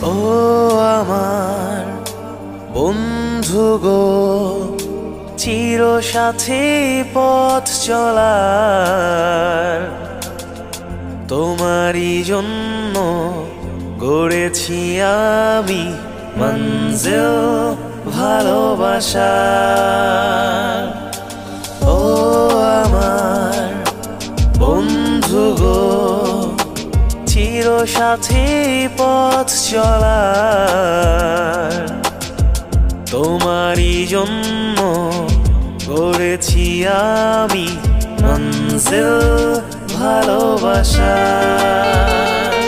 ও আমার বন্ধু গো, চির সাথী পথ চলার, তোমারই জন্য গড়েছি আমি মঞ্জিল ভালোবাসার। ও আমার বন্ধু গো, চির সাথী পথ চলার, তোমারই জন্য গড়েছি আমি মঞ্জিল ভালোবাসার।